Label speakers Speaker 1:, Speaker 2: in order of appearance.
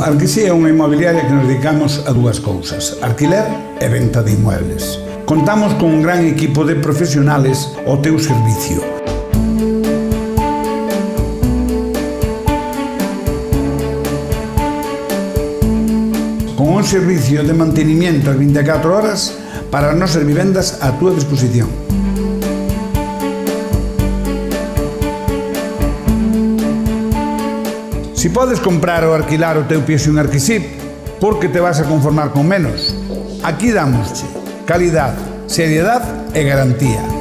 Speaker 1: Arquisí é unha inmobiliaria que nos dedicamos a dúas cousas: alquiler e venta de inmuebles. Contamos con un gran equipo de profesionales ao teu servicio. Con un servicio de mantenimiento as 24 horas para as nosas vivendas a túa disposición. Si podes comprar ou alquilar o teu piso en Arquisí, por que te vas a conformar con menos? Aquí dámosche calidad, seriedad e garantía.